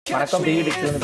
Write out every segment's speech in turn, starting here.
வணக்கம் TV textiles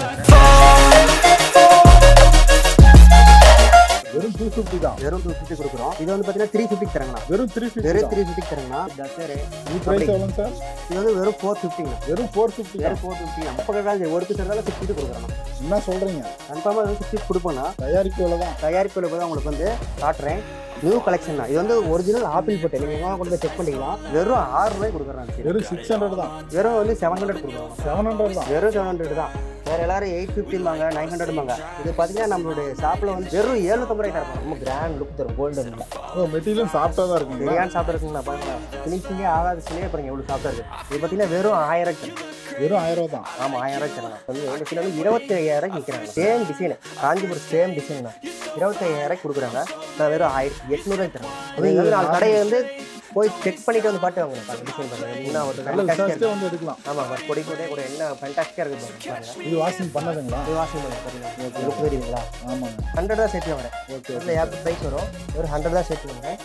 வெறும் 250 தான். வெறும் 250 கொடுக்குறோம். இது வந்து பாத்தீங்கன்னா 350 தரங்கண்ணா. வெறும் 350. வெறும் 350 தரங்கண்ணா. டசர் இந்த பிரைஸ் எவ்வளவு சார்? இது வந்து வெறும் 450ங்க. வெறும் 450. வெறும் 450. அப்ப கட்டால ஒரு பீஸ் இருந்தால 60 கொடுக்குறோம். என்ன சொல்றீங்க? கன்ஃபார்மா 60 கொடுப்போம்னா தயாரிப்பு விலை தான். தயாரிப்பு விலை தான் உங்களுக்கு வந்து காட்டுறேன். நியூ கலெக்ஷன் தான். இது வந்து ஒரிஜினல் ஆப்பிள் பட்டு. நீங்க எங்க கொண்டு போய் செக் பண்ணிக்கலாம். வெறும் 6 ரூபாய் கொடுக்குறோம். வெறும் 600 தான். வெறும் வந்து 700 கொடுக்குறோம். 700 தான். வெறும் 700 தான். வேற எல்லாரும் 850 வாங்க 900 வாங்க. இது பாத்தீங்கன்னா நம்மளுடைய ஷாப்ல வந்து வெறும் 750 ரூபாய் தரணும். ரொம்ப கிராண்ட் லுக் தரும். கோல்டன். ஓ மெட்டீரியல் சாஃப்ட்டா தான் இருக்குங்க. ஏன் சாஃப்ட்டா இருக்குங்களா பாருங்க. ஃபினிஷிங்கே ஆகாத சிலையே பாருங்க எவ்வளவு சாஃப்ட்டா இருக்கு. இது பாத்தீங்கன்னா வெறும் 1000 வெறும் 1000 தான். ஆமா 1000 தரலாம். வந்து எங்க கிட்ட வந்து 25000 விற்கிறாங்க. Same design Kanchipuram same design தான் 25000 கொடுக்குறாங்க. நான் வெறும் 1800 தரேன். நீங்க வந்து நாலு கடையை வந்து போய் செக் பண்ணிட்டு வந்து பாட்டு வாங்க. டிசைன் பண்ணுங்க. என்ன ஒரு ஃபர்ஸ்ட் வந்து எடுக்கலாம். ஆமா கொடி கொடி கூட என்ன ஃபேண்டாஸ்டிக்கா இருக்கு பாருங்க. இது வாஷிங் பண்ணதுங்களா? இது வாஷிங் பண்ணி பாருங்க. லுக் தெரியுங்களா? ஆமாங்க. 100 தான் சேர்த்து வரேன். ஓகே. இதுல யாருக்கு பிரைஸ் வரும்? ஒரு 100 தான் சேர்த்து வரேன்.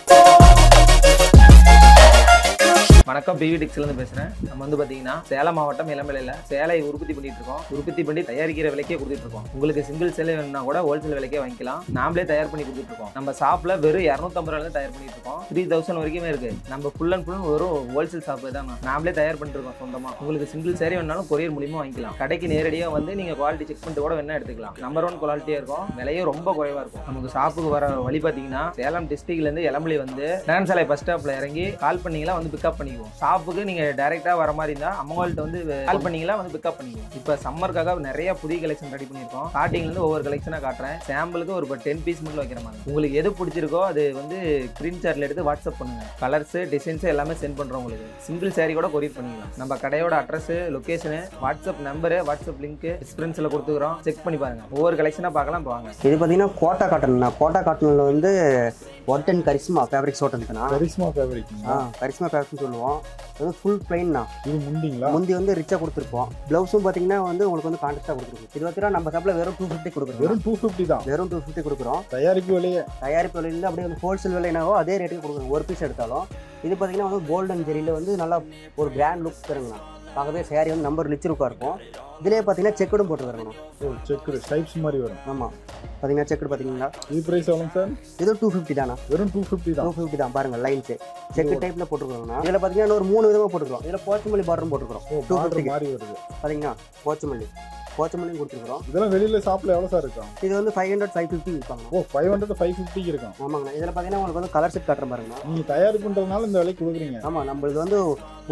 வணக்கம் டிவி டெக்ஸ்டைல்ஸ் பேசுறேன். நம்ம வந்து பாத்தீங்கன்னா சேலம் மாவட்டம் இளம்பிள்ளையில சேலை உற்பத்தி பண்ணிட்டு இருக்கோம். உற்பத்தி பண்ணி தயாரிக்கிற விலைக்கே கொடுத்துட்டு இருக்கோம். உங்களுக்கு சிங்கிள் சேலை வேணும்னா கூட ஹோல்சேல் விலைக்கே வாங்கிக்கலாம். நாமளே தயார் பண்ணி கொடுத்துட்டு இருக்கோம். நம்ம ஷாப்ல வெறும் 250 ரூபாயில தயார் பண்ணிட்டு இருக்கோம். 3000 வரைக்குமே இருக்கு. நம்ம ஃபுல் அண்ட் ஃபுல் வெறும் ஹோல்சேல் ஷாப் தான். நாமளே தயார் பண்ணிட்டு இருக்கோம் சொந்தமா. உங்களுக்கு சிங்கிள் சேலை வேணாலும் கொரியர் மூலியமா வாங்கிக்கலாம். கடைக்கு நேரடியாக வந்து நீங்க குவாலிட்டி செக் பண்ணிட்டு கூட வேணா எடுத்துக்கலாம். நம்பர் 1 குவாலிட்டியா இருக்கும். விலையும் ரொம்ப குறைவா இருக்கும். நமக்கு ஷாப்புக்கு வர வழி பாத்தீங்கன்னா சேலம் டிஸ்ட்ரிக்ட்ல இருந்து இளம்பிள்ளை வந்து சாலை பஸ் ஸ்டாப்ல இறங்கி கால் பண்ணீங்களா வந்து பிக்கப் பண்ணிக்குவோம். ஷாப்புக்கு நீங்க டைரக்டா வர மாதிரி இருந்தா அம்மாங்கள்ட்ட வந்து கால் பண்ணீங்களா வந்து பிக்கப் பண்ணிக்குவோம். இப்போ சம்மருக்காக நிறைய புதிய கலெக்ஷன் ரெடி பண்ணிருக்கோம். ஸ்டார்டிங்ல இருந்து ஒவ்வொரு கலெக்ஷனா காட்டுறேன். சாம்பிளுக்கு ஒரு 10 பீஸ் மட்டும் வைக்கிற மாதிரி. உங்களுக்கு எது பிடிச்சிருக்கோ அது வந்து ஸ்கிரீன்ஷாட்ல எடுத்து வாட்ஸ்அப் பண்ணுங்க. கலர்ஸ் டிசைன்ஸ் எல்லாமே சென்ட் பண்றோம். உங்களுக்கு சிங்கிள் சாரி கூட கொரியர் பண்ணிக்கலாம். நம்ம கடையோட address location WhatsApp number WhatsApp link எக்ஸ்பீரியன்ஸ்ல கொடுத்துக்கிறோம். செக் பண்ணி பாருங்க. ஒவ்வொரு கலெக்ஷனா பார்க்கலாம் வாங்க. இது பாத்தீங்கன்னா கோட்டா காட்டன். கோட்டா காட்டன்ல வந்து ஒட்டன் கரிஸ்மா ஃபேப்ரிக்ஸ் ஓட்டன்ஸ்னா கரிஸ்மா ஃபேப்ரிக். கரிஸ்மா ஃபேப்ரிக்ஸ் சொல்லுவோம். அது ஃபுல் பிளைன் தான். இது முந்திங்களா? முந்தி வந்து ரிச்சா கொடுத்துருப்போம். ப்ளவுஸும் பாத்தீங்கன்னா வந்து உங்களுக்கு வந்து கான்ட்ராஸ்டா கொடுத்துருக்கோம். இது வந்து நம்ம ஷாப்ல வெறும் 250 கொடுக்குறோம். வெறும் 250 தான். வெறும் 250 கொடுக்குறோம். தயாரிப்பு விலையே தயாரிப்பு விலையில அப்படியே வந்து ஹோல்சேல் விலை என்னவோ அதே ரேட்டுக்கு கொடுக்குறோம். ஒரு பீஸ் எடுத்தாலும் இது பாத்தீங்கன்னா வந்து கோல்டன் ஜெரியில வந்து நல்லா ஒரு கிராண்ட் லுக் தருங்கண்ணா. பார்க்கவே சேரீ வந்து நம்பர் லிச்சிருக்கா இருக்கும். இதுலேயே பார்த்தீங்கன்னா செக்குடும் போட்டு வரணும். ஓ செக்குடு ஸ்டைப்ஸ் மாதிரி வரும். ஆமாம் பார்த்தீங்கன்னா செக்குடு பார்த்தீங்கன்னா இது பிரைஸ் எவ்வளோ சார்? இது 250 தானா? வெறும் 250 தான். 250 தான் பாருங்க. லைன்ஸ் செக்கு டைப்ல போட்டுருக்கோம்னா இதில் பார்த்தீங்கன்னா ஒரு 3 விதமாக போட்டுருக்கோம். இதில் போச்சமல்லி பார்டரும் போட்டுருக்கோம். 250 மாதிரி வருது பார்த்தீங்கன்னா போச்சமல்லியும் கொடுத்துருக்கோம். இதெல்லாம் வெளியில ஷாப்ல எவ்வளோ சார் இருக்கும்? இது வந்து 500 550 விற்பாங்க. ஓ 500 550 இருக்கும். ஆமாங்கண்ணா. இதில் பார்த்தீங்கன்னா உங்களுக்கு வந்து கலர் செட் காட்டுற பாருங்க. நீங்கள் தயார் பண்ணுறதுனால இந்த விலைக்கு கொடுக்குறீங்க. ஆமாம் நம்மளுக்கு வந்து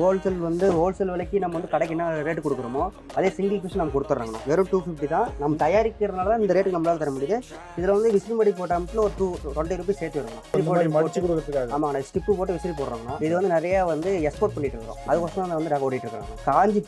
ஹோல்சேல் விலைக்கு நம்ம வந்து கடைக்கு என்ன ரேட்டு கொடுக்குறோமோ அதே சிங்கிள் பீஸ் நம்ம கொடுத்துட்றாங்கண்ணா. வெறும் 250 தான். நம்ம தயாரிக்கிறதுனால தான் இந்த ரேட்டுக்கு நம்மளால தர முடியுது. இதில் வந்து விசில் மடி போட்டாமல் ஒரு 20 ரூபீஸ் சேர்த்து வரணும். மடிச்சு கொடுக்கறதுக்காக. ஆமாம் ஸ்டிப்பு போட்டு விசில் போடுறாங்கன்னா இது வந்து நிறைய வந்து எக்ஸ்போர்ட் பண்ணிட்டு இருக்கிறோம். அதுக்கோசரம் வந்து நாங்கள் ஓடிட்டு இருக்கிறோம். காஞ்சி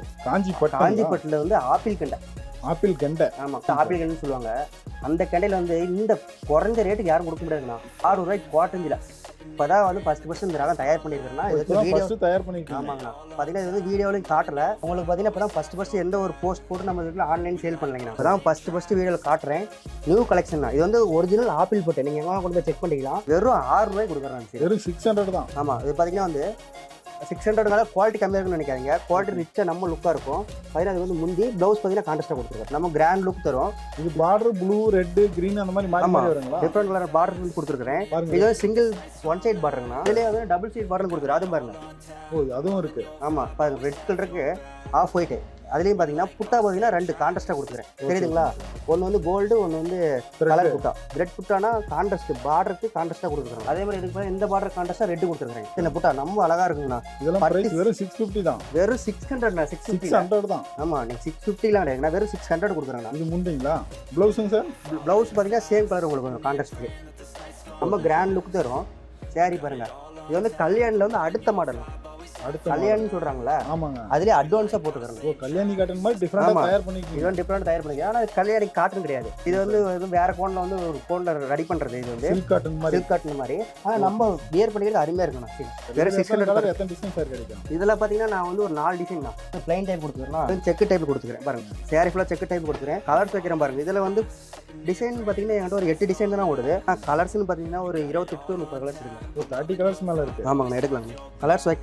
பட்டுல வந்து ஆப்பிள் கண்டை. ஆமாம் ஆப்பிள் கண்டைன்னு சொல்லுவாங்க. அந்த கண்டையில் வந்து இந்த குறைஞ்ச ரேட்டுக்கு யாரும் கொடுக்க முடியாதுண்ணா. 6 ரூபாய்க்கு குவாட்டஞ்சில் இப்போதான் வந்து ஃபர்ஸ்ட் இந்த ரகம் தயார் பண்ணியிருக்கேன்னா வீடியோ தயார் பண்ணிருக்கேன். ஆமாங்கண்ணா. பார்த்தீங்கன்னா இது வந்து வீடியோலையும் காட்டல உங்களுக்கு. பார்த்தீங்கன்னா இப்போ தான் ஃபர்ஸ்ட் எந்த ஒரு போஸ்ட் போட்டு நம்ம வீட்டில் ஆன்லைன் சேல் பண்ணலைங்கண்ணா. இப்போ தான் ஃபர்ஸ்ட் வீடியோவில் காட்டுறேன். நியூ கலெக்ஷன் தான். இது வந்து ஒரிஜினல் ஆப்பிள் பட்டு. நீங்கள் எங்கே கொண்டு போய் செக் பண்ணிக்கலாம். வெறும் 6 ரூபாய்க்கு கொடுக்குறாங்க. வெறும் 600 தான். ஆமாம் இது பார்த்தீங்கன்னா வந்து 600 குவாலிட்டி கம்மியாக இருக்குன்னு நினைக்காதீங்க. குவாலிட்டி ரிச்சாக நம்ம லுக்காக இருக்கும். பார்த்தீங்கன்னா அது வந்து முந்தி ப்ளவுஸ் பார்த்தீங்கன்னா கான்ட்ராஸ்ட்டாக கொடுத்துருக்கோம். நம்ம கிராண்ட் லுக் தரும். இது பார்டர் ப்ளூ ரெட் கிரீன் அந்த மாதிரி மாறி வருங்களா? டிஃப்ரெண்ட் கலர் பார்டர் வந்து கொடுத்துருக்கேன். இது வந்து சிங்கிள் ஒன் சைட் பார்டருங்கண்ணா. இதுலேயே வந்து டபுள் சைட் பார்டர் கொடுத்துரு. அதுவும் பாருங்க. ஓ அதுவும் இருக்கு. ஆமாம் பாருங்க. ரெட் கலருக்கு ஆஃப் ஒயிட்டு. அதுலேயும் பார்த்தீங்கன்னா புட்டா பார்த்தீங்கன்னா 2 கான்ட்ராஸ்ட்டாக கொடுத்துருக்கேன். தெரியுதுங்களா? ஒன்று வந்து கோல்டு, ஒன்று வந்து கலர் புட்டா. ரெட் புட்டானா கான்ட்ராஸ்ட் பார்டருக்கு கான்ட்ராஸ்ட்டாக கொடுத்துருக்காங்க. அதே மாதிரி இதுக்கு இந்த பார்டர் கான்ட்ராஸ்ட்டாக ரெட் கொடுத்துருக்கேன். இந்த புட்டா நம்ம அழகா இருக்குங்கண்ணா. இதெல்லாம் பிரைஸ் வெறும் 650 தான். வெறும் 600 600 தான். ஆமாம் நீங்கள் 650லாம் கிடையாது. வெறும் 600 கொடுக்குறாங்க. இது முண்டிங்களா? ப்ளவுஸுங்க சார்? ப்ளவுஸ் பார்த்தீங்கன்னா சேம் கலர் உங்களுக்கு கான்ட்ராஸ்ட்டுக்கு நம்ம கிராண்ட் லுக் தரும். சேரீ பாருங்க. இது வந்து கல்யாணில் வந்து அடுத்த மாடல். கல்யாணி சொல்றாங்களா? ஆமாங்க. அதுலயே அட்வான்ஸா போட்டுக்கறோம். ஓ கல்யாணி காட்டன் மாதிரி டிஃபரண்டா தயார் பண்ணிருக்கீங்க. இது டிஃபரண்டா தயார் பண்ணிருக்கீங்க. ஆனா கல்யாணி காட்டன் கிடையாது. இது வந்து வேற கோன்ல வந்து ஒரு கோன்ல ரெடி பண்றது. இது வந்து சில்க் காட்டன் மாதிரி. ஆனா நம்ம வியர் பண்ணிக்கிறது அருமையா இருக்குண்ணா. வேற 600 கலர் எத்தனை டிசைன் சார் கிடைக்கும்? இதுல பாத்தீங்கன்னா நான் வந்து ஒரு 4 டிசைன் தான். ப்ளைன் டைப் கொடுத்துக்கிறேன். செக் டைப் கொடுத்துக்கிறேன் பாருங்க. சாரி ஃபுல்லா செக் டைப் கொடுத்துக்கிறேன். கலர்ஸ் வைக்கிறேன் பாருங்க. இதுல வந்து டிசைன் பாத்தீங்கன்னா என்கிட்ட ஒரு 8 டிசைன் தான் ஓடுது. கலர்ஸ்னு பாத்தீங்கன்னா ஒரு 28 30 கலர்ஸ் இருக்கு. 30 கலர்ஸ் மேல இருக்கு. ஆமாங்க எடுக்கலாம். கலர்ஸ் வைக்கிறேன். நம்ம வந்து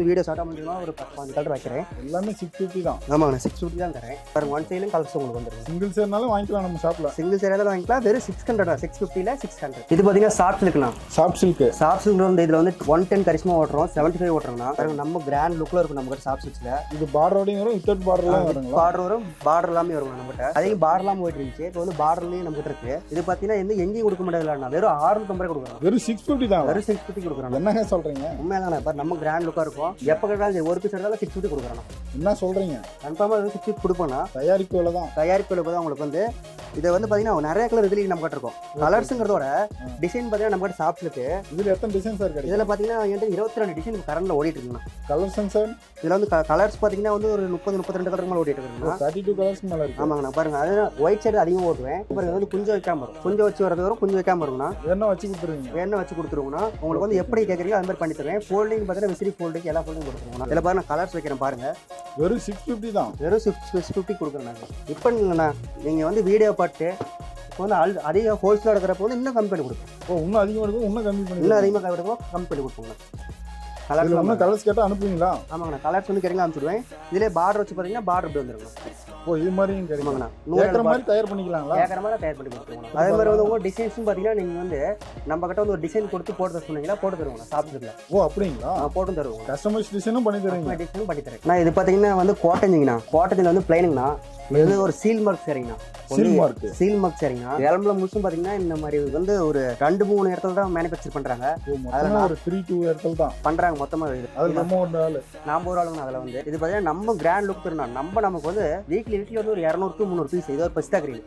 வந்து வீடியோ ஸ்டார்ட் பண்ணிட்டோம்னா ஒரு 10 கலர் வைக்கிறேன். எல்லாமே 650 தான். ஆமாங்க 650 தான் தரேன். பாருங்க ஒன் சைடுலயும் கலர்ஸ் உங்களுக்கு வந்துடும். சிங்கிள் சேர்னாலும் வாங்கிக்கலாம் நம்ம ஷாப்ல. சிங்கிள் சேராலும் வாங்கிக்கலாம். வெறும் 600 650ல 600. இது பாத்தீங்கன்னா சாஃப்ட் சில்க்னா. சாஃப்ட் சில்க் வந்து இதுல வந்து 110 கரிஷ்மா ஓட்டுறோம், 75 ஓட்டுறோம்னா பாருங்க நம்ம கிராண்ட் லுக்ல இருக்கும் நம்ம கிட்ட சாஃப்ட் சில்க்ல. இது பார்டரோடயும் வரும், வித்தவுட் பார்டர்லாம் வருங்களா? பார்டர் வரும், பார்டர் எல்லாமே வரும் நம்ம கிட்ட. அதே பார்டர் எல்லாம் போயிட்டு இருந்துச்சு. இப்போ வந்து பார்டர்லயும் நம்ம கிட்ட இருக்கு. இது பாத்தீங்கன்னா எங்கேயும் கொடுக்க முடியாதுல, வெறும் 650 கொடுக்குறோம். வெறும் 650 தான். வெறும் 650 கொடுக்குறோம். என்னங்க சொல்றீங்க? உண்மையாதானே? பாரு நம்ம கிராண்ட் லுக்கா இருக்கும். எப்ப கேட்டாலும் ஒரு பீஸ் எடுத்தாலும் 650 கொடுக்குறோம். என்ன சொல்றீங்க? கன்ஃபார்மா 650 கொடுப்போம்னா தயாரிப்பு விலை தான். தயாரிப்பு விலை தான் உங்களுக்கு வந்து. இதை வந்து பாத்தீங்கன்னா நிறைய கலர் இதுல நம்ம கிட்ட இருக்கும். கலர்ஸ்ங்கிறதோட டிசைன் பாத்தீங்கன்னா நம்ம கிட்ட சாஃப்ட் இருக்கு. இதுல எத்தனை டிசைன் சார் இருக்கு? இதுல பாத்தீங்கன்னா என்கிட்ட 22 டிசைன் கரண்ட்ல ஓடிட்டு இருக்குங்க. கலர்ஸ் சார் இதுல வந்து கலர்ஸ் பாத்தீங்கன்னா வந்து ஒரு 30-32 கலர் மேல ஓடிட்டு இருக்குங்க. 32 கலர்ஸ் மேல இருக்கு. ஆமாங்க பாருங்க. அது ஒயிட் சைடு அதிகமா ஓட்டுவேன். பாருங்க வந்து குஞ்சம் வைக்காம வரும். குஞ்சம் வச்சு வரது வரும், குஞ்சம் வைக்காம வரும்னா வேணா வச்சு கொடுத்துருவீங்க. வேணா வச்சு கொடுத்துருவோம்னா உங்களுக்கு வந்து எப்படி கேட்குறீங்களோ அது மாதிரி பண்ணி தருவேன். ஃபோல்டிங் பாத்தீங்கன்னா விசிறி ஃபோல்டிங் எல்லா ஃபோல்டிங் கொடுத்துருவோம். இதுல பாருங்க கலர்ஸ் வைக்கிறேன் பாருங்க. வெறும் 650 தான். வெறும் 650 கொடுக்குறேன் நாங்க. இப்போ இல்லைண்ணா நீங்க வந்து வீடியோ பார்த்து இப்போ வந்து அதிக ஹோல்சேல் எடுக்கிறப்ப வந்து இன்னும் கம்மி பண்ணி கொடுப்போம். இன்னும் அதிகமாக எடுக்கும், இன்னும் கம்மி பண்ணி இன்னும் அதிகமாக எடுக்கும், கம்மி பண்ணி கொடுப்போங்க. கலர்ஸ் இன்னும் கலர்ஸ் கேட்டால் அனுப்புவீங்களா? ஆமாங்கண்ணா கலர்ஸ் வந்து கேட்குங்க அனுப்பிச்சுடுவேன். இதிலே பார்டர் வச்சு பார்த்தீங்கன்னா பார்டர் இப்படி வந்துருங்க. இது மாதிரியும் கிடைக்குமாங்கண்ணா? ஏக்கிற மாதிரி தயார் பண்ணிக்கலாங்களா? ஏக்கிற மாதிரி தயார் பண்ணி கொடுத்துருவோம். அதே மாதிரி வந்து உங்கள் டிசைன்ஸும் பார்த்தீங்கன்னா நீங்கள் வந்து நம்ம கிட்ட வந்து ஒரு டிசைன் கொடுத்து போட்டு தர சொன்னீங்கன்னா போட்டு தருவோம் சாப்பிட்டுல. அப்படிங்களா? போட்டு தருவோம். கஸ்டமைஸ் டிசைனும் பண்ணி தருவீங்க? டிசைனும் பண்ணி தரேன். நான் இது பார்த்தீங்கன்னா வந்து காட்டன்ஜிங்கண்ணா. காட்டன்ஜில் வந்து பிளைனுங்கண்ணா. இது வந்து ஒரு சீல் மார்க் சரிங்கண்ணா. சீல் மார்க் சரிங்கண்ணா. எலம்புல முழுசும் பார்த்தீங்கன்னா இந்த மாதிரி வந்து ஒரு 2-3 இடத்துல தான் மேனுஃபேக்சர் பண்றாங்க. அதெல்லாம் ஒரு 3-2 இடத்துல தான் பண்றாங்க மொத்தமா. அது நம்ம ஒரு ஆளு அதுல வந்து இது பார்த்தீங்கன்னா நம்ம கிராண்ட் லுக் தரணும். நமக்கு வந்து வீக்லி வந்து ஒரு 200-300 பீஸ். இது ஒரு பிஸ்தா கிரீன்.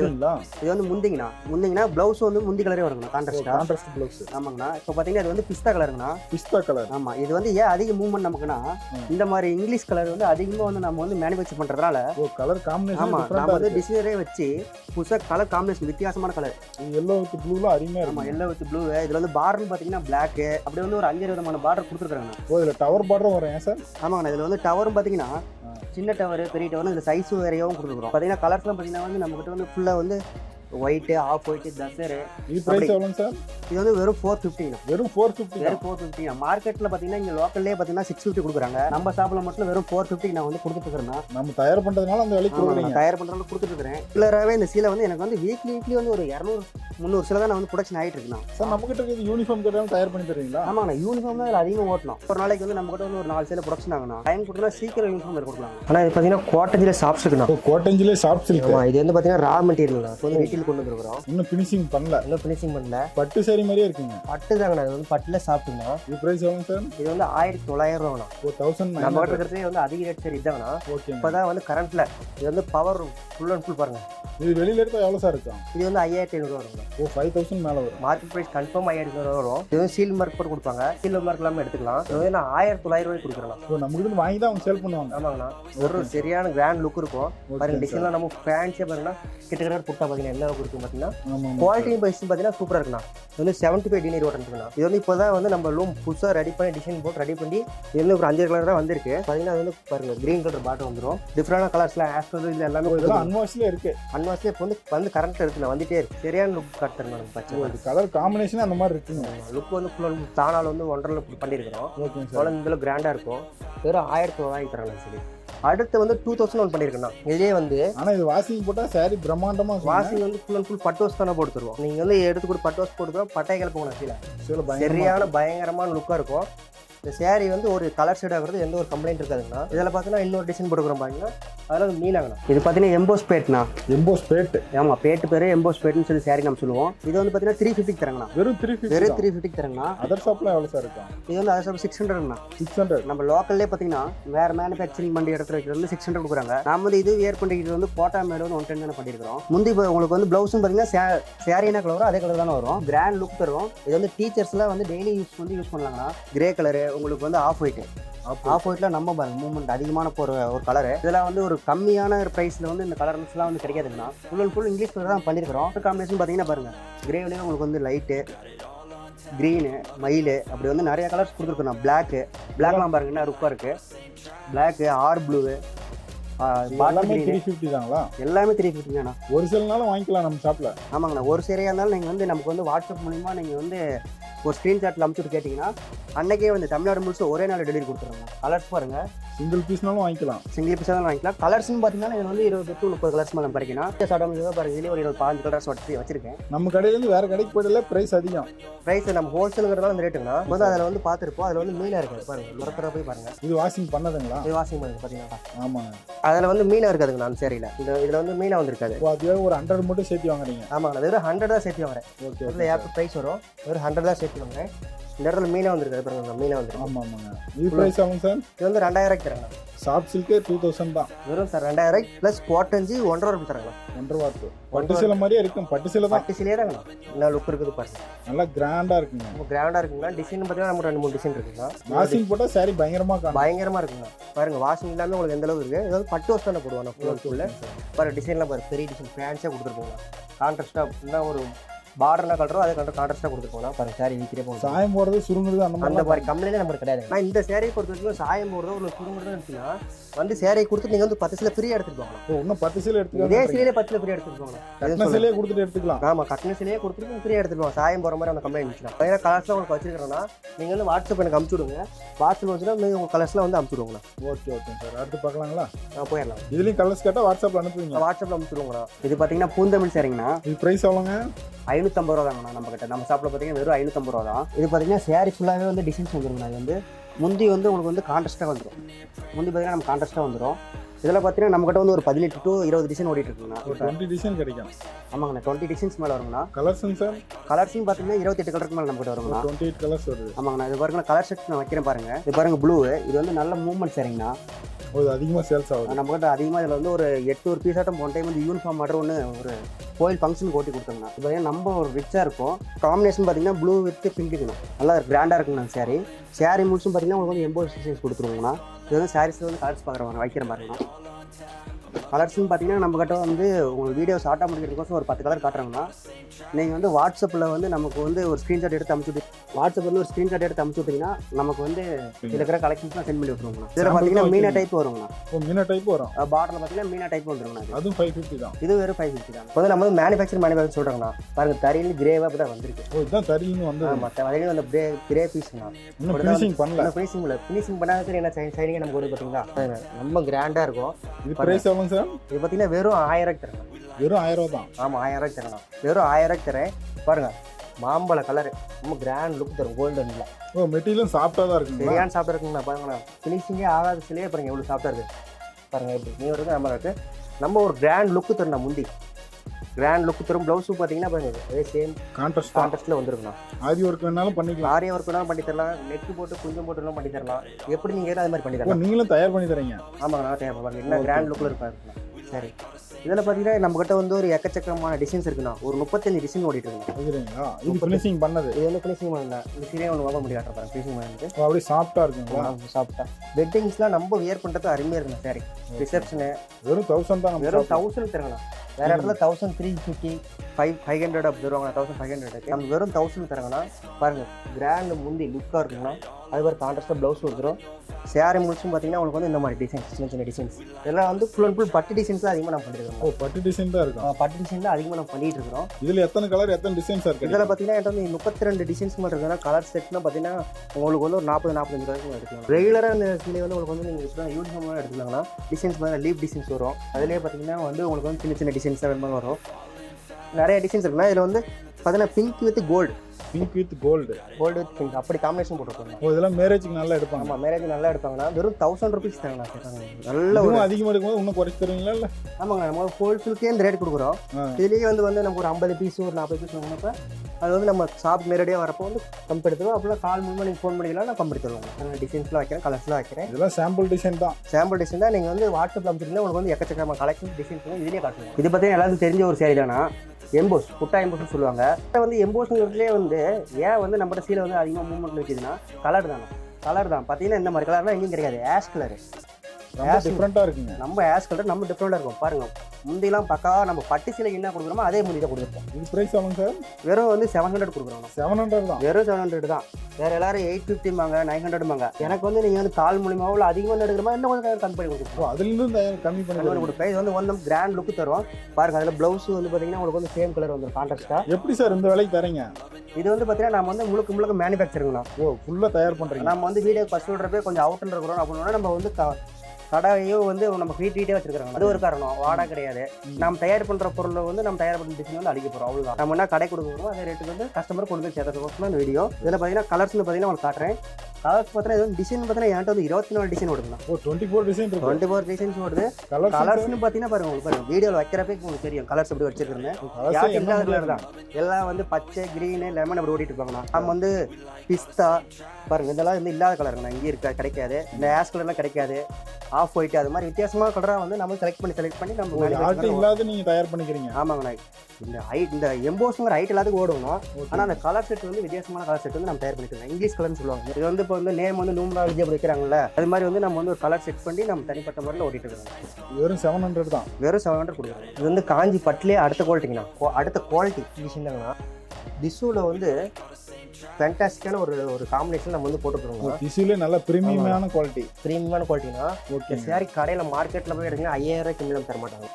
இது வந்து முந்திங்கன்னா பிளவுஸ் வந்து முந்தி கலரே வருங்கண்ணா. Contrast blouse. ஆமாங்கண்ணா. இப்போ பார்த்தீங்கன்னா இது வந்து பிஸ்தா கலருங்கண்ணா. பிஸ்தா கலர். ஆமா. இது வந்து ஏன் அதிக மூவ்மெண்ட் நமக்குன்னா இந்த மாதிரி இங்கிலீஷ் கலர் வந்து அதிகமாக வந்து நம்ம வந்து மேனுஃபேக்சர் பண்றதுனால கலர் காம்பினேஷன். ஆமா நம்ம வந்து டிசைனரே வச்சு புதுசா கலர் காம்பினேஷன் வித்தியாசமான கலர். எல்லோ வித் ப்ளூல அருமையா இருக்கு. ஆமா எல்லோ வித் ப்ளூ. இதுல வந்து பார்டர் பாத்தீங்கன்னா பிளாக் அப்படி வந்து ஒரு 5 விதமான பார்டர் கொடுத்துருக்காங்க. இதுல டவர் பார்டரும் வரும் சார்? ஆமாங்கண்ணா. இதுல வந்து டவரும் பாத்தீங்கன்னா சின்ன டவர் பெரிய டவர் இதுல சைஸ் வேறையாவும் கொடுத்துருக்கோம். பாத்தீங்கன்னா கலர்ஸ்லாம் பாத்தீங்கன்னா வந்து நம்ம கிட்ட வந்து ஃபுல்லா வந்து ஒயிட் ஆஃப் ஒயிட் தசர். இது பிரைஸ் எவ்வளவு சார்? இது வந்து வெறும் 450. வெறும் 450. வெறும் 450. மார்க்கெட்ல பாத்தீங்கன்னா இங்க லோக்கல்லே பாத்தீங்கன்னா 650 கொடுக்குறாங்க. நம்ம ஷாப்ல மட்டும் வெறும் 450 நான் வந்து கொடுத்துட்டு இருக்கேன். நம்ம தயார் பண்றதுனால அந்த விலைக்கு கொடுக்குறீங்க. தயார் பண்றதுனால கொடுத்துட்டு இருக்கேன். ரெகுலராகவே இந்த சீலை வந்து எனக்கு வந்து வீக்லி வந்து ஒரு 200-300 சீலை தான் நான் வந்து ப்ரொடக்ஷன் ஆகிட்டு இருக்கேன். சார் நம்ம கிட்ட இருக்கிறது யூனிஃபார்ம் கேட்டாலும் தயார் பண்ணி தருவீங்களா? ஆமாங்கண்ணா. யூனிஃபார்ம் தான் அதிகமாக ஓட்டணும். ஒரு நாளைக்கு வந்து நம்ம கிட்ட வந்து ஒரு 4 சீலை ப்ரொடக்ஷன் ஆகணும். டைம் கொடுத்தா சீக்கிரம் யூனிஃபார்ம் கொடுக்கலாம். ஆனால் இது பார்த்தீங்கன்னா காட்டன்ஜிலே சாஃப்ட் சில்க்னா. காட்டன்ஜிலே சாஃப்ட் சில்க். இது வந்து பார்த்தீங்கன்னா ரா மெட்டீரியல் தான். வந்து வீட்டில் கொண்டு வந்துருக்கிறோம். இன்னும் ஃபினிஷிங் பண்ணல. பட்டு சாரி மாதிரியே இருக்குங்க. பட்டு தாங்கண்ணா. இது வந்து பட்டுல சாப்பிட்டுனா. இது பிரைஸ் எவ்வளவு சார்? இது வந்து 1900 ரூபாங்கண்ணா. 1000. நம்ம கிட்ட இருக்கிறதே வந்து அதிக ரேட் சார் இதாங்கண்ணா. ஓகே. இப்போதான் வந்து கரண்ட்ல இது வந்து பவர் ஃபுல் அண்ட் ஃபுல் பாருங்க. இது வெளியில எடுத்தா எவ்வளவு சார் இருக்கும்? இது வந்து 5500 ரூபா வருங்க. 5000 மேல வரும். மார்க்கெட் பிரைஸ் கன்ஃபார்ம் 5500 ரூபா வரும். இது சீல் மார்க் போட்டு கொடுப்பாங்க. சீல் மார்க் எல்லாமே எடுத்துக்கலாம். இது வந்து நான் 1900 ரூபாய்க்கு கொடுக்குறேன். நம்ம கிட்ட வாங்கி தான் அவங்க சேல் பண்ணுவாங்க. ஆமாங்கண்ணா. ஒரு சரியான கிராண்ட் லுக் இருக்கும். பாருங்க டிசைன்லாம் நம்ம ஃபேன்சியா பாருங்கன்னா கிட்டத்தட்ட புட்டா பாத்தீங்கன்னா என்ன அளவுக்கு இருக்கும் பாத்தீங்கன்னா குவாலிட்டி வைஸ் பாத்தீங்கன்னா சூப்பரா இருக்குண்ணா. இது வந்து 75 டினர் ஓட்டம் இருக்குண்ணா. இது வந்து இப்போதான் வந்து நம்ம லூம் புதுசாக ரெடி பண்ணி டிசைன் போட்டு ரெடி பண்ணி இது வந்து ஒரு 5 கலர் தான் வந்திருக்கு. பாத்தீங்கன்னா அது வந்து பாருங்க கிரீன் கலர் பாட்டம் வந்துடும். டிஃப்ரெண்டான கலர்ஸ்ல ஆஸ்ட்ரோ இது எல்லாமே அன்வாஷ்ல இருக்கு. அன்வாஷ்ல இப்போ வந்து கரண்ட் இருக்குண்ணா. வந்துட்டே இருக்கு. சரியான லுக் காட்டுறேன் மேடம். பச்சை கலர் காம்பினேஷன் அந்த மாதிரி இருக்குங்க. லுக் வந்து ஃபுல் தானால வந்து 1.5 பண்ணியிருக்கிறோம். இந்த கிராண்டா இருக்கும். வெறும் 1000 ரூபாய்க்கு தரலாம். சரி அடுத்து வந்து 2001 பண்ணிருக்கேன். இதுலயே வந்து ஆனா இது வாஷிங் போட்டா சாரி பிரம்மாண்டமா வாஷிங் வந்து ஃபுல் அண்ட் ஃபுல் பட்டு வாஷ் தானே போட்டு தருவோம். நீங்க வந்து எடுத்து கூட பட்டு வாஷ் போட்டு பட்டை கிளப்புங்க. சரியான பயங்கரமான லுக்கா இருக்கும். இந்த சேரீ வந்து ஒரு கலர் ஷேட் ஆகிறது எந்த ஒரு கம்ப்ளைண்ட் இருக்காதுங்கண்ணா. இதில் பார்த்தீங்கன்னா இன்னொரு டிசைன் போட்டுக்கிறோம் பாருங்கன்னா அதில் வந்து மீனாங்கண்ணா. இது பார்த்தீங்கன்னா எம்போஸ் பேட்ண்ணா. எம்போஸ் பேட். ஆமாம் பேட்டு பேர் எம்போஸ் பேட்னு சொல்லி சேரீ நம்ம சொல்லுவோம். இது வந்து பார்த்தீங்கன்னா 350 தரங்கண்ணா. வெறும் 350 தரங்கண்ணா. அதர் ஷாப்ல எவ்வளோ சார் இருக்கும்? இது வந்து அதர் ஷாப் 600ண்ணா. 600. நம்ம லோக்கல்லே பார்த்தீங்கன்னா வேற மேனுஃபேக்சரிங் பண்ணி இடத்துல வைக்கிறது வந்து 600 கொடுக்குறாங்க. நம்ம வந்து இது வேர் பண்ணிக்கிறது வந்து கோட்டா மேடு வந்து 110 தானே பண்ணியிருக்கிறோம். முந்தி இப்போ உங்களுக்கு வந்து ப்ளவுஸும் பார்த்தீங்கன்னா சேரீ என்ன கலரோ அதே கலர் தானே வரும். கிராண்ட் லுக் தரும். இது வந்து டீச்சர்ஸ்லாம் வந்து டெய்லி யூஸ் பண்ணலாங்கண்ணா. கிரே கலரு உங்களுக்கு வந்து ஆஃப் ஒயிட். ஆஃப் ஒயிட்ல நம்ம பாருங்க மூவ்மெண்ட் அதிகமான ஒரு கலர். இதெல்லாம் வந்து ஒரு கம்மியான பிரைஸ்ல வந்து இந்த கலர்ஸ்லாம் வந்து கிடைக்காதுங்கண்ணா. Full and full English colour தான் பண்ணியிருக்கிறோம். காம்பினேஷன் பார்த்தீங்கன்னா பாருங்க கிரேவிலேயே உங்களுக்கு வந்து லைட்டு க்ரீனு மயிலு அப்படி வந்து நிறைய கலர்ஸ் கொடுத்துருக்கோம். பிளாக்லாம் பாருங்கன்னா ருப்பாக இருக்குது. பிளாக்கு ஆர் ப்ளூவு எல்லாமே 350 தாங்களா? எல்லாமே 350 தானா? ஒரு சிலனாலும் வாங்கிக்கலாம் நம்ம ஷாப்ல. ஆமாங்கண்ணா. ஒரு சேரையாக இருந்தாலும் நீங்கள் வந்து நமக்கு வந்து வாட்ஸ்அப் மூலிமா நீங்கள் வந்து ஒரு ஸ்க்ரீன்ஷாட்டில் அனுப்பிச்சுட்டு கேட்டிங்கன்னா அன்றைக்கே வந்து தமிழ்நாடு முழுசும் ஒரே நாள் டெலிவரி கொடுத்துருங்க. கலர்ஸ் பாருங்கள், சிங்கிள் பீஸ்னாலும் வாங்கிக்கலாம். சிங்கிள் பீஸாக தான் வாங்கிக்கலாம். கலர்ஸ்னு பார்த்தீங்கன்னா இது வந்து 20 to 30 கலர்ஸ் மேலே கிடைக்குன்னா பாருங்கள். இதுலேயே ஒரு 15 கலர்ஸ் வச்சிருக்கேன். நம்ம கடையிலேருந்து வேறு கடைக்கு போயிடல ப்ரைஸ் அதிகம். ப்ரைஸ் நம்ம ஹோல்சேலுங்கிறதால அந்த ரேட்டுங்கண்ணா. வந்து அதில் வந்து பார்த்துருப்போம். அதில் வந்து மீனாக இருக்காது பாருங்கள். முறக்கிற போய் பாருங்கள். இது வாஷிங் பண்ணதுங்களா? இது வாஷிங் பண்ணுங்க பார்த்தீங்கன்னா. ஆமாங்க. அதில் வந்து மீனாக இருக்காதுங்கண்ணா அந்த சேரியில். இதில் வந்து மீனாக வந்துருக்காது. அதுவே ஒரு 100 மட்டும் சேர்த்து வாங்குறீங்க? ஆமாங்கண்ணா. வெறும் 100 தான் சேர்த்து வாங்குறேன். ஓகே. இதில் ஏப்போ ப்ரைஸ் வரும். வெறும் 100 தான் சேர்த்து வாங்குறேன். இந்த இடத்துல மீனாக வந்துருக்காது பாருங்க. மீனாக வந்துருக்கு. ஆமாம் ஆமாங்க. இது ப்ரைஸ் ஆகும் சார்? இது வந்து 2000 தராங்க. சாஃப்ட் சில்கே 2000 தான். வெறும் சார் 2000 ப்ளஸ் கோட்டஞ்சி 1.5 ரூபாய் தராங்க. 1.5 ரூபாய். பட்டு சீலை மாதிரியே இருக்கும். பட்டு சீலை தான். பட்டு சீலையே தாங்கண்ணா. என்ன லுக் இருக்குது பாருங்க. நல்லா கிராண்டாக இருக்குங்க. ரொம்ப கிராண்டாக இருக்குங்களா. டிசைன் பார்த்தீங்கன்னா நம்ம 2-3 டிசைன் இருக்குங்களா. வாஷிங் போட்டால் சாரி பயங்கரமாக காணும். பயங்கரமாக இருக்குங்க பாருங்க. வாஷிங் இல்லாமல் உங்களுக்கு எந்த அளவுக்கு இருக்குது. ஏதாவது பட்டு வச்சு தானே போடுவாங்க ஃபுல்லாக. பாருங்க டிசைன்லாம் பாருங்க. பெரிய டிசைன் ஃபேன்ஸாக கொடுத்துருக்கோங்க. கான்ட்ராஸ்ட்டாக இன்னும் ஒரு பார்டர்லாம் கலரும் அதே கலர் கான்ட்ராஸ்ட்டாக கொடுத்துருக்கோம். பாருங்க சாரி விற்கிறே போகும். சாயம் போடுறது சுருங்குறது அந்த மாதிரி கம்ப்ளைண்டே நமக்கு கிடையாது. ஆனால் இந்த சேரையை பொறுத்த வரைக்கும் சாயம் போடுறதோ ஒரு சுருங்குறதோ இருந்துச்சுன்னா வந்து சேரையை கொடுத்து நீங்கள் வந்து 10 சீலை ஃப்ரீயாக எடுத்துருவாங்க. இன்னும் 10 சீலை எடுத்துக்கலாம். இதே சீலையே 10 சீலை ஃப்ரீயாக எடுத்துருவாங்க. கட்டின சீலையே கொடுத்துட்டு எடுத்துக்கலாம். ஆமாம், கட்டின சீலையே கொடுத்துட்டு ஃப்ரீயாக எடுத்துருவாங்க. சாயம் போகிற மாதிரி அந்த கம்ப்ளைண்ட் இருந்துச்சுன்னா வேறு கலர்ஸ்லாம் உங்களுக்கு வச்சிருக்கிறோன்னா நீங்கள் வந்து வாட்ஸ்அப் எனக்கு அமுச்சு விடுங்க. வாட்ஸ்அப் வச்சுன்னா நீங்கள் உங்கள் கலர்ஸ்லாம் வந்து அமுச்சு விடுவாங்கண்ணா. Okay okay sir. அடுத்து பார்க்கலாங்களா? போயிடலாம். இதுலேயும் கலர்ஸ் கேட்டால் வாட்ஸ்அப்பில் அனுப்புவீங்க? வாட்ஸ்அப்பில் அமுச்சு விடுங்கண்ணா. இது பார்த்தீங்கன்னா பூந்தமிழ் சேரிங்கண்ணா. இது ப்ரைஸ் எவ்வளோங்க? 550 ரூபா தாங்கண்ணா. நம்ம கிட்ட நம்ம ஷாப்பில் பார்த்தீங்கன்னா வெறும் 550 ரூபா தான். இது பார்த்தீங்கன்னா சேரீ ஃபுல்லாகவே வந்து டிசைன்ஸ் வந்துருங்கண்ணா. இது வந்து முந்தி வந்து உங்களுக்கு வந்து கான்ட்ராஸ்ட்டாக வந்துடும். முந்தி பார்த்தீங்கன்னா நம்ம கான்ட்ராஸ்ட்டாக வந்துடும். இதில் பார்த்தீங்கன்னா நம்மகிட்ட வந்து ஒரு 18 to 20 டிசைன் ஓடிட்டு இருக்குங்கண்ணா. ஒரு 20 டிசைன் கிடைக்கும். ஆமாங்கண்ணா. 20 டிசைன்ஸ் மேலே வருங்கண்ணா. கலர்ஸுங்க சார்? கலர்ஸ்னு பார்த்தீங்கன்னா 28 கலருக்கு மேலே நம்மகிட்ட வருங்கண்ணா. 28 கலர்ஸ் வருது. ஆமாங்கண்ணா. இது பாருங்கண்ணா கலர் செட் நான் வைக்கிறேன் பாருங்க. இது பாருங்க ப்ளூ. இது வந்து நல்ல மூவ்மெண்ட் சரிங்கண்ணா. அது அதிகமாக சேல்ஸ் ஆகுது நம்மகிட்ட. அதிகமாக இதில் வந்து ஒரு 8 பீஸ் ஆட்டம் போன டைம் வந்து யூனிஃபார்ம் ஆர்டர் ஒன்று ஒரு கோயில் ஃபங்க்ஷனுக்கு ஓட்டி கொடுத்தோங்கண்ணா. இப்போ பார்த்தீங்கன்னா நம்ம ஒரு ரிச்சாக இருக்கும். காம்பினேஷன் பார்த்தீங்கன்னா ப்ளூ வித் பிங்க்குங்கண்ணா. நல்லா கிராண்டாக இருக்குங்கண்ணா சாரி. சாரி முழுசும் பார்த்தீங்கன்னா உங்களுக்கு வந்து எம்போஸ் டிசைன்ஸ் கொடுத்துருவோங்கண்ணா. இது வந்து சாரீஸில் வந்து கலர்ஸ் பார்க்குறவங்க வைக்கிற பாருங்கண்ணா. கலர்ஸ்னு பார்த்தீங்கன்னா நம்மக்கிட்ட வந்து உங்களுக்கு வீடியோ ஷார்ட்டாக முடிக்கிறதுக்கோசம் ஒரு 10 கலர் காட்டுறாங்கன்னா நீங்கள் வந்து வாட்ஸ்அப்பில் வந்து நமக்கு வந்து ஒரு ஸ்க்ரீன்ஷாட் எடுத்து அமுச்சு விட்டு வாட்ஸ்அப்பில் ஒரு ஸ்க்ரீன்ஷாட் எடுத்து அமுச்சு விட்டிங்கன்னா நமக்கு வந்து இதில் இருக்கிற கலெக்ஷன்ஸ்லாம் சென்ட் பண்ணி விட்டுருவோங்கண்ணா. இதில் பார்த்தீங்கன்னா மீனா டைப் வருங்கண்ணா. மீனா டைப் வரும். பார்டரில் பார்த்தீங்கன்னா மீனா டைப் வந்துருங்கண்ணா. அதுவும் 550 தான். இது வெறும் 550 தான். வந்து நம்ம வந்து மேனுஃபேக்சர் சொல்கிறாங்கண்ணா. பாருங்கள் தறியில் கிரேவாக அப்படி தான் வந்திருக்கு. இதுதான் தறியின்னு வந்து மற்ற தறியில் வந்து கிரே பீஸுங்கண்ணா. ஃபினிஷிங் பண்ணல. ஃபினிஷிங் இல்லை. ஃபினிஷிங் பண்ணாத என்ன சைனிங்காக நமக்கு ஒரு பார்த்தீங்களா ரொம்ப கிராண்டாக இருக்கும். இது பிரைஸ் எவ்வளோ சார்? இது பார்த்தீங்கன்னா வெறும் 1000 தரேன். வெறும் 1000 தான்? ஆமாம் 1000 தரேன். வெறும் 1000 தரேன். பாருங்கள் மாம்பழ கலரு ரொம்ப கிராண்ட் லுக் தரும். கோல்டனில். ஓ மெட்டீரியலும் சாஃப்டாக தான் இருக்குங்க. சரியான சாஃப்டாக இருக்குங்கண்ணா. பாருங்கண்ணா ஃபினிஷிங்கே ஆகாத சிலையே பாருங்கள் எவ்வளோ சாஃப்டாக இருக்குது. பாருங்கள் எப்படி நீ வருது நம்ம இருக்குது. நம்ம ஒரு கிராண்ட் லுக்கு தரணும். முந்தி கிராண்ட் லுக் தரும். ப்ளவுஸும் பார்த்தீங்கன்னா பாருங்கள் அதே சேம் கான்ட்ராஸ்ட்டில் வந்துருக்குண்ணா. ஆரி ஒர்க் வேணாலும் பண்ணிக்கலாம். ஆரி ஒர்க் வேணாலும் பண்ணி தரலாம். நெக்கு போட்டு குஞ்சம் போட்டுலாம் பண்ணி தரலாம். எப்படி நீங்கள் அது மாதிரி பண்ணி தரலாம். நீங்களும் தயார் பண்ணி தரீங்க? ஆமாங்கண்ணா தயார் பாருங்கள் என்ன கிராண்ட் லுக்கில் இருப்பாருக்குண்ணா. சரி. இதில் பார்த்தீங்கன்னா நம்மகிட்ட வந்து ஒரு எக்கச்சக்கமான டிசைன்ஸ் இருக்குண்ணா. ஒரு 35 டிசைன் ஓடிட்டு இருக்குண்ணா. இது ஃபினிஷிங் பண்ணது. இது வந்து ஃபினிஷிங் பண்ணல. இந்த சீரே ஒன்று வாங்க முடியாது. ஃபினிஷிங் பண்ணிட்டு அப்படியே சாஃப்டாக இருக்குங்களா? சாஃப்டாக. வெட்டிங்ஸ்லாம் நம்ம வியர் பண்ணுறது அருமையாக இருக்குண்ணா. சரி. ரிசப்ஷனு வெறும் 1000 தான். வெறும் 1000 தருங்கண்ணா. வேறு இடத்துல 1350 500 அப்படி தருவாங்க. 1500 நம்ம வெறும் 1000 தராங்கன்னா பாருங்கள் கிராண்ட் முந்தி லுக்காக இருக்குங்கண்ணா. அது மாதிரி கான்ட்ராஸ்ட்டாக ப்ளவுஸ் கொடுத்துரும். சேரீ முழுசும் பார்த்தீங்கன்னா உங்களுக்கு வந்து இந்த மாதிரி டிசைன்ஸ் சின்ன சின்ன டிசைன்ஸ் இதெல்லாம் வந்து ஃபுல் அண்ட் ஃபுல் பட்டு டிசைன்ஸ் தான் அதிகமாக நம்ம பண்ணிட்டு இருக்கோம். பட்டு டிசைன் தான் இருக்கும். பட்டு டிசைன் தான் அதிகமாக நம்ம பண்ணிட்டு இருக்கிறோம். இதில் எத்தனை கலர் எத்தனை டிசைன்ஸ் இருக்குது? இதில் பார்த்தீங்கன்னா என்கிட்ட வந்து 32 டிசைன்ஸ் மாதிரி இருக்குன்னா கலர் செட்னா பார்த்தீங்கன்னா உங்களுக்கு வந்து ஒரு 40-45 கலர் எடுக்கலாம். ரெகுலராக இந்த சீலை வந்து உங்களுக்கு வந்து நீங்கள் இப்போ யூனிஃபார்மாக எடுத்துக்கலாங்கன்னா டிசைன்ஸ் மாதிரி லீவ் டிசைன்ஸ் வரும். அதிலே பார்த்தீங்கன்னா வந்து உங்களுக்கு வந்து சின்ன சின்ன டிசைன்ஸ் மாதிரி வரும். நிறைய டிசைன்ஸ் இருக்குன்னா இதில் வந்து பார்த்தீங்கன்னா pink with gold. Pink with gold. Gold with pink அப்படி காம்பினேஷன் போட்டுருக்காங்க. ஓ இதெல்லாம் மேரேஜுக்கு நல்லா எடுப்பாங்க. ஆமாம் மேரேஜ் நல்லா எடுப்பாங்கன்னா வெறும் 1000 ரூபீஸ் தாங்கண்ணா. நல்ல ஒரு அதிகமாக எடுக்கும்போது இன்னும் குறைச்சி தருவீங்களா? இல்லை ஆமாங்க நம்ம ஹோல்சேலுக்கே இந்த ரேட் கொடுக்குறோம். இதுலேயே வந்து நமக்கு ஒரு 50 பீஸ் ஒரு 40 பீஸ் வாங்கினப்போ அது வந்து நம்ம ஷாப் நேரடியாக வரப்போ வந்து கம்பெனி எடுத்துருவோம். அப்படிலாம் கால் மூலமாக நீங்கள் ஃபோன் பண்ணிக்கலாம். நான் கம்பெனி தருவோம். நான் டிசைன்ஸ்லாம் வைக்கிறேன், கலர்ஸ்லாம் வைக்கிறேன். இதெல்லாம் சாம்பிள் டிசைன் தான். சாம்பிள் டிசைன் தான். நீங்கள் வந்து வாட்ஸ்அப்பில் அனுப்பிச்சிருந்தா உங்களுக்கு வந்து எக்கச்சக்கமான கலெக்ஷன் டிசைன்ஸ் இதுலேயே காட்டுவோம். இது பார்த்தீங்கன்னா எல்லாருக்கும் தெரிஞ்ச ஒரு சேரீ தானா எம்போஸ். புட்டா எம்போஸ்ன்னு சொல்லுவாங்க. வந்து எம்போஸ்ங்கிறதுலேயே வந்து ஏன் வந்து நம்ம சீலை வந்து அதிகமாக மூவ்மெண்ட் வைக்குதுன்னா கலர் தானே. கலர் தான் பார்த்தீங்கன்னா இந்த மாதிரி கலர்லாம் எங்கேயும் கிடைக்காது. ஆஷ் கலரு டிஃப்ரெண்டா இருக்குங்க. நம்ம ஆஸ் கலர் நம்ம டிஃப்ரெண்டா இருக்கும் பாருங்க. முந்திலாம் பக்காவா நம்ம பட்டு சீலைக்கு என்ன கொடுக்குறோமோ அதே முந்தி தான் கொடுத்துருப்போம். இது பிரைஸ் எவ்வளோங்க சார்? வெறும் வந்து 700 கொடுக்குறோம். 700 தான். வெறும் 700 தான். வேற எல்லாரும் 850 900 எனக்கு வந்து நீங்க வந்து கால் மூலியமாவோ இல்லை அதிகமாக எடுக்கிற மாதிரி இன்னும் கொஞ்சம் கம்மி பண்ணி கொடுத்துருவோம். அதுலேருந்து கம்மி பண்ணி கொடுப்பேன். இது வந்து ஒன்றும் கிராண்ட் லுக்கு தரும் பாருங்க. அதில் ப்ளவுஸ் வந்து பார்த்தீங்கன்னா உங்களுக்கு வந்து சேம் கலர் வந்து கான்ட்ராஸ்டா. எப்படி சார் இந்த விலைக்கு தரீங்க? இது வந்து பார்த்தீங்கன்னா நம்ம வந்து முழுக்க மேனுஃபேக்சருங்கண்ணா. ஃபுல்லாக தயார் பண்ணுறீங்க. நம்ம வந்து வீடியோ ஃபர்ஸ்ட் சொல்கிறப்ப கொஞ்சம் அவுட்டர் இருக்கிறோம் அப்படின்னா நம்ம வந்து கடையும் வந்து நம்ம வீட்டே வச்சிருக்காங்க. அது ஒரு காரணம். வாடகை கிடையாது. நம்ம தயார் பண்ணுற பொருளை வந்து நம்ம தயார் பண்ணுற டிசைன் வந்து அடிக்க போகிறோம். அவ்வளோதான். நம்ம என்ன கடை கொடுக்குறோம் அதே ரேட்டுக்கு வந்து கஸ்டமர் கொண்டு போய் சேர்த்துக்கோம். அந்த வீடியோ இதில் பார்த்தீங்கன்னா கலர்ஸ்னு பார்த்தீங்கன்னா உங்களுக்கு காட்டுறேன். கலர்ஸ் பார்த்தீங்கன்னா இது வந்து டிசைன் பார்த்தீங்கன்னா என்கிட்ட வந்து 24 டிசைன் ஓடுதுண்ணா. 24 டிசைன் 24 டிசைன்ஸ் ஓடுது. கலர்ஸ்னு பார்த்தீங்கன்னா பாருங்க உங்களுக்கு வீடியோவில் வைக்கிறப்ப உங்களுக்கு தெரியும் கலர்ஸ் எப்படி வச்சிருக்கேன். இல்லாத கலர் தான் எல்லாம் வந்து பச்சை கிரீனு லெமன் அப்படி ஓடிட்டு இருப்பாங்கண்ணா. நம்ம வந்து பிஸ்தா பாருங்க இதெல்லாம் வந்து இல்லாத கலருங்கண்ணா. இங்கே இருக்க கிடைக்காது. இந்த ஆஷ் கலர்லாம் கிடைக்காது. ஆஃப் ஒயிட் அது மாதிரி வித்தியாசமான கலராக வந்து நம்ம செலக்ட் பண்ணி நம்ம இல்லாத நீங்கள் தயார் பண்ணிக்கிறீங்க. ஆமாங்கண்ணா. இந்த எம்போஸ்ங்கிற ஹைட் எல்லாத்துக்கும் ஓடுவோம். ஆனால் அந்த கலர் செட் வந்து வித்தியாசமான கலர் செட் வந்து நம்ம தயார் பண்ணிக்கிறோம். இங்கிலீஷ் கலர்னு சொல்லுவாங்க. இது வந்து இப்போ வந்து நேம் வந்து நியூமராலஜி அப்படி வைக்கிறாங்கல்ல அது மாதிரி வந்து நம்ம வந்து ஒரு கலர் செட் பண்ணி நம்ம தனிப்பட்ட முறையில் ஓட்டிட்டு இருக்கோம். வெறும் 700 தான். வெறும் 700 கொடுக்குறோம். இது வந்து காஞ்சி பட்டிலே அடுத்த குவாலிட்டிங்கண்ணா. அடுத்த குவாலிட்டி டிசைன் தாங்கண்ணா. டிஷ்யூவில் வந்து ஃபேண்டாஸ்டிக்கான ஒரு காம்பினேஷன் நம்ம வந்து போட்டுக்கிறோம். டிஷ்யூல நல்ல பிரீமியமான குவாலிட்டினா ஓகே. சாரி கடையில் மார்க்கெட்டில் போய் எடுங்க 5000 கம்மியாக தர மாட்டாங்க.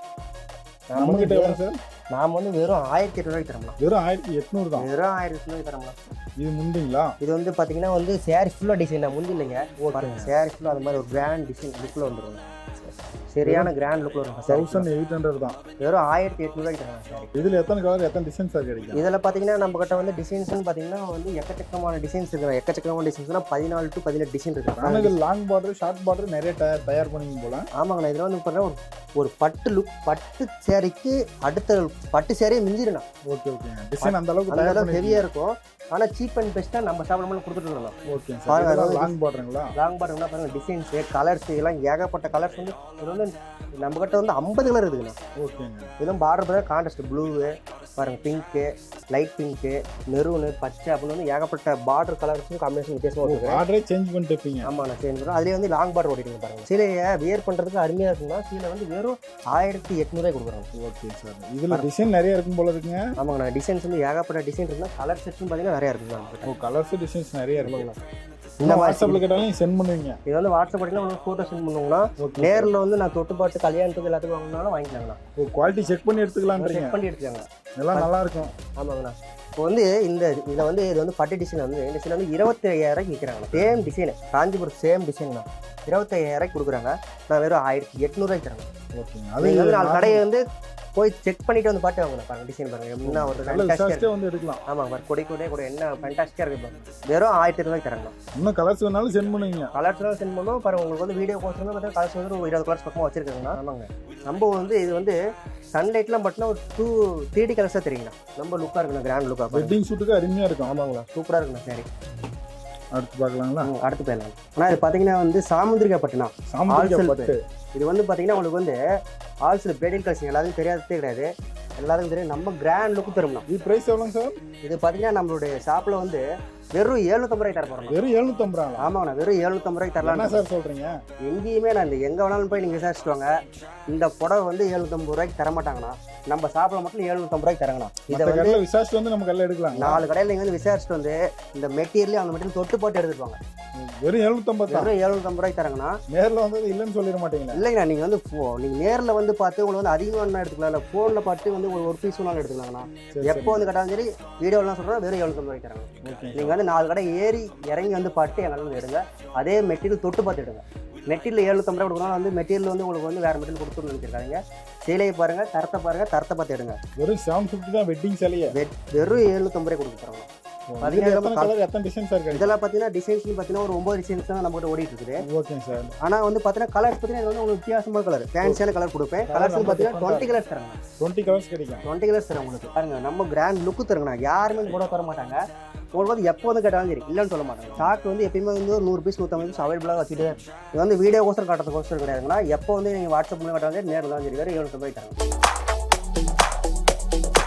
நாம வந்து வெறும் 1800 தரலாம். வெறும் 1800 தான். வெறும் 1800 தரலாம். இது முந்திங்களா? இது வந்து பார்த்தீங்கன்னா வந்து சாரி ஃபுல்லாக டிசைன் முந்தி இல்லைங்க. பாருங்க சாரி ஃபுல்லாக அது மாதிரி ஒரு கிராண்ட் டிசைன் லுக்கில் வந்துடும். சரியான கிராண்ட் லுக்கில் வரும். 1800 தான். வெறும் 1800 தரலாம் சாரி. இதில் எத்தனை கலர் எத்தனை டிசைன்ஸ் கிடைக்கும்? இதில் பார்த்தீங்கன்னா நம்ம கிட்ட வந்து டிசைன்ஸ்னு பார்த்தீங்கன்னா வந்து எக்கச்சக்கமான டிசைன்ஸ் இருக்குது. எக்கச்சக்கமான டிசைன்ஸ்னா 14 to 18 டிசைன் இருக்குது. ஆனால் இது லாங் பார்டர் ஷார்ட் பார்டர் நிறைய தயார் பண்ணிங்க போல. ஆமாங்கண்ணா. இதில் வந்து பார்த்தீங்கன்னா ஒரு பட்டு சேரீக்கு அடுத்த பட்டு சேரீ மிஞ்சிடணும். ஓகே. டிசைன் அந்த அளவுக்கு ஹெவியாக இருக்கும். ஆனால் சீப் அண்ட் பெஸ்ட்டாக நம்ம சாப்பிடாமல் கொடுத்துட்டு இருக்கோம். ஓகே பாருங்க. லாங் பார்டருங்களா? லாங் பார்டருங்களா பாருங்க. டிசைன்ஸு கலர்ஸ் எல்லாம் ஏகப்பட்ட கலர்ஸ் வந்து இது வந்து நம்ம கிட்ட வந்து 50 கலர் இருக்குதுண்ணா. ஓகேங்க. இதெல்லாம் பார்டர் பார்த்தா கான்ட்ராஸ்ட் ப்ளூவு பாருங்க, பிங்க்கு, லைட் பிங்க்கு, மெரூனு, பச்சை அப்படின்னு வந்து ஏகப்பட்ட பார்டர் கலர்ஸும் காம்பினேஷன் வித்தியாசமாக இருக்குது. பார்டரே சேஞ்ச் பண்ணிட்டு இருப்பீங்க. ஆமாம் நான் சேஞ்ச் பண்ணுறோம். அதுலேயே வந்து லாங் பார்டர் ஓடிட்டு பாருங்க. சீலையை வியர் பண்ணுறதுக்கு அருமையாக இருக்குன்னா சீலை வந்து வெறும் 1800 கொடுக்குறாங்க. Okay sir. இதில் டிசைன் நிறைய இருக்கும் போல இருக்குங்க. ஆமாங்கண்ணா. டிசைன்ஸ் வந்து ஏகப்பட்ட டிசைன் இருக்குன்னா கலர் செட்டும் பார்த்தீங்கன்னா நிறையா இருக்குங்க. கலர்ஸ் டிசைன்ஸ் நிறைய இருக்குங்களா? இந்த வாட்ஸ்அப்பில் கேட்டாலும் சென்ட் பண்ணுவீங்க? இது வந்து வாட்ஸ்அப் பார்த்தீங்கன்னா உங்களுக்கு ஃபோட்டோ சென்ட் பண்ணுவோம்னா நேரில் வந்து நான் தொட்டு பாட்டு கல்யாணத்துக்கு எல்லாத்துக்கும் வாங்கினாலும் வாங்கிக்கலாங்கண்ணா. குவாலிட்டி செக் பண்ணி எடுத்துக்கலாம். செக் பண்ணி எடுத்துக்காங்க. எல்லாம் நல்லா இருக்கும். ஆமாங்கண்ணா. இப்போ வந்து இதில் வந்து இது வந்து பட்டு டிசைன் வந்து இந்த டிசைன் வந்து 25000 விற்கிறாங்க. Same design Kanchipuram same design தான் 25000 கொடுக்குறாங்க. நான் வெறும் 1800 தரேன். ஓகேங்க. அது வந்து 4 கடையை வந்து போய் செக் பண்ணிட்டு வந்து பாட்டு வாங்கணும். பாருங்க டிசைன் பாருங்க என்ன ஒரு ஃபேண்டாஸ்டிக்கா வந்து எடுக்கலாம். ஆமாம் பாருங்க கொடி என்ன ஃபேண்டாஸ்டிக்கா இருக்கு பாருங்க. வெறும் 1800 தராங்க. இன்னும் கலர்ஸ் வேணாலும் சென்ட் பண்ணுவீங்க? கலர்ஸ்லாம் சென்ட் பண்ணுவோம். பாருங்க உங்களுக்கு வந்து வீடியோ கோர்ஸ் வந்து பார்த்தா கலர்ஸ் வந்து 20 கலர்ஸ் பக்கமாக வச்சிருக்காங்க. ஆமாங்க. நம்ம வந்து இது வந்து சன்லைட்லாம் பட்டினா ஒரு 3D கலர்ஸாக தெரியுங்கண்ணா. நம்ம லுக்காக இருக்குண்ணா. கிராண்ட் லுக்காக வெட்டிங் ஷூட்டுக்கு அருமையாக இருக்கும். ஆமாங்கண்ணா. சூப்பராக இருக்குண்ணா. சரி அடுத்து பார்க்கலாங்களா? அடுத்து போயிடலாம். ஆனால் இது பார்த்தீங்கன்னா வந்து சாமுந்திரிகா பட்டுனா பட்டு. இது வந்து பார்த்தீங்கன்னா உங்களுக்கு வந்து ஆல்சில் பிரைடல் கலெக்ஷன் எல்லாத்துக்கும் தெரியாததே கிடையாது. எல்லாருக்கும் தெரியும். நம்ம கிராண்ட் லுக்கு தரும்ண்ணா. இது ப்ரைஸ் எவ்வளோங்க சார்? இது பார்த்தீங்கன்னா நம்மளுடைய ஷாப்பில் வந்து வெறும் 750 தர போகிறோம். வெறும் 750? ஆமாங்கண்ணா. வெறும் 750 தரலாம். என்ன சார் சொல்கிறீங்க? எங்கேயுமே நான் எங்கே வேணாலும் போய் நீங்கள் விசாரிச்சுட்டு வாங்க. இந்த புடவை வந்து 750 தர மாட்டாங்கண்ணா. நம்ம ஷாப்பில் மட்டும் 750 தராங்கண்ணா. இதை வந்து விசாரிச்சுட்டு வந்து நம்ம கல்ல எடுக்கலாம். 4 கடையில் நீங்கள் வந்து விசாரிச்சுட்டு வந்து இந்த மெட்டீரியல் அந்த மெட்டீரியல் தொட்டு போட்டு எடுத்துட்டு வாங்க. வெறும் 750? வெறும் 750 தராங்கண்ணா. நேரில் வந்து இல்லைன்னு சொல்லிட மாட்டீங்களா? இல்லைங்கண்ணா. நீங்கள் வந்து நீங்கள் நேரில் வந்து பார்த்து உங்களுக்கு வந்து அதிகமாக எடுத்துக்கலாம். இல்லை ஃபோனில் பார்த்து வந்து ஒரு பீஸ் வேணாலும் எடுத்துக்கலாங்கண்ணா. எப்போ வந்து கேட்டாலும் சரி வீடியோலாம் சொல்கிறோம். வெறும் 750 தராங்க. நீங்கள் வந்து 4 கடை ஏறி இறங்கி வந்து பார்த்து எங்கள் வந்து எடுங்க. அதே மெட்டீரியல் தொட்டு பார்த்து எடுங்க. மெட்டீரியல் 750 கொடுக்கணும். வந்து மெட்டீரியல் வந்து உங்களுக்கு வந்து வேறு மெட்டீரியல் கொடுத்துன்னு நினைச்சிருக்காங்க. சேலையை பாருங்கள், தரத்தை பாருங்கள், தரத்தை பார்த்து எடுங்க. வெறும் 750 தான் வெட்டிங் சேலையை. வெறும் 750 கொடுக்க போகிறாங்க. இதெல்லாம் பார்த்தீங்கன்னா டிசைன்ஸ்னு பார்த்தீங்கன்னா ஒரு 9 டிசைன்ஸ் தான் நம்ம கிட்ட ஓடிட்டு இருக்குது. ஓகேங்க சார். ஆனால் வந்து பார்த்தீங்கன்னா கலர்ஸ் பார்த்தீங்கன்னா இது வந்து உங்களுக்கு வித்தியாசமான கலர் ஃபேன்சியான கலர் கொடுப்பேன். கலர்ஸ் பார்த்தீங்கன்னா 20 கலர்ஸ் தராங்க. 20 கலர்ஸ் கிடைக்கும். 20 கலர்ஸ் தராங்க உங்களுக்கு. பாருங்க நம்ம கிராண்ட் லுக்கு தருங்கண்ணா. யாருமே கூட தர மாட்டாங்க. உங்களுக்கு வந்து எப்போ வந்து கேட்டாலும் சரி இல்லைன்னு சொல்ல மாட்டாங்க. ஸ்டாக் வந்து எப்பயுமே வந்து ஒரு 100 பீஸ் 150 பீஸ் அவைலபிளாக வச்சுட்டு இது வந்து வீடியோ கோசம் காட்டுறதுக்கோசரம் கிடையாதுங்கன்னா எப்போ வந்து நீங்கள் வாட்ஸ்அப் மூலம் காட்டாலும் சரி நேரில் தான் சரி. வேறு 750 தராங்க.